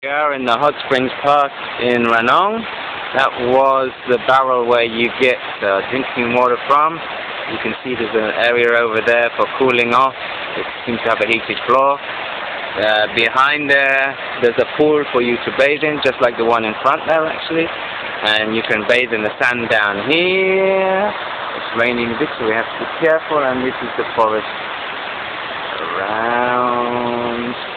We are in the Hotsprings Park in Ranong. That was the barrel where you get drinking water from. You can see there's an area over there for cooling off. It seems to have a heated floor. Behind there's a pool for you to bathe in, just like the one in front there actually. And you can bathe in the sand down here. It's raining a bit, so we have to be careful. And this is the forest around.